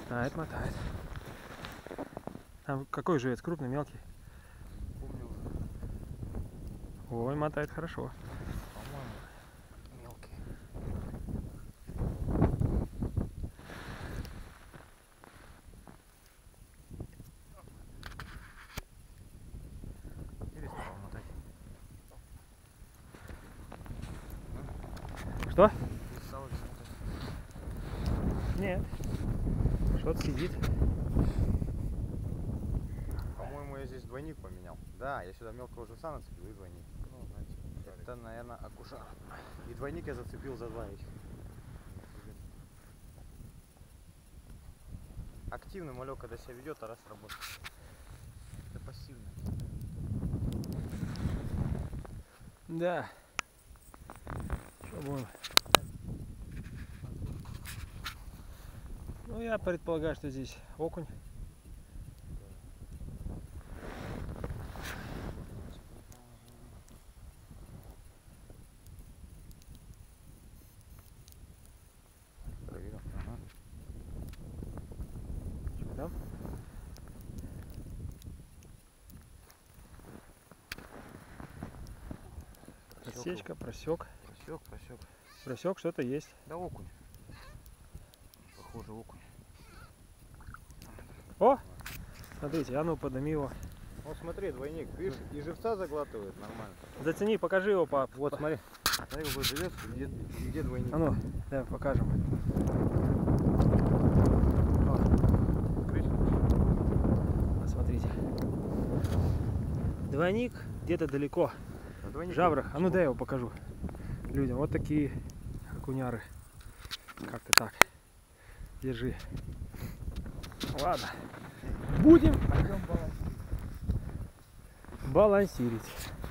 А, это мотает. Там какой живец? Крупный, мелкий? Помню уже. Ой, мотает хорошо. По-моему, мелкий. Перестал мотать. Что? Перестал мотать. Нет. Что-то сидит. По-моему, я здесь двойник поменял. Да, я сюда мелкого живца нацепил и двойник. Ну, знаете, это, наверное, акушер. И двойник я зацепил за два этих. Активный малек, когда себя ведет, а раз работает. Это пассивный. Да. Что будем? Ну, я предполагаю, что здесь окунь. Проверил. Ага. Что там? Отсечка, просек. Просек. Просек, что-то есть. Да окунь. Похоже, окунь. О! Смотрите, а ну подними его. Вот смотри, двойник, видишь, и живца заглатывает нормально. Зацени, покажи его, пап. Вот смотри. Смотри, какой живец, и где двойник. А ну, давай покажем. Посмотрите. Двойник где-то далеко. В жабрах. А ну дай я его покажу людям. Вот такие окуняры. Как-то так. Держи. Ладно. Будем балансировать.